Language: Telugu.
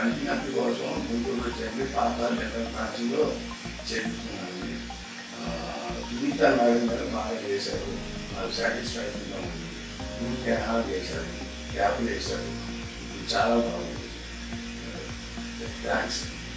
పంచినట్టు కోసం గుంటూరులో చెప్పి పార్థ జనరల్ బ్రాంచ్లో చేయించుకున్నానండి. సునీత మేడం గారు బాగా చేశారు, నాకు సాటిస్ఫాక్షన్గా ఉంది. రూట్ కెనాల్ చేశారు, క్యాప్లు వేశారు, చాలా బాగుంది. థ్యాంక్స్.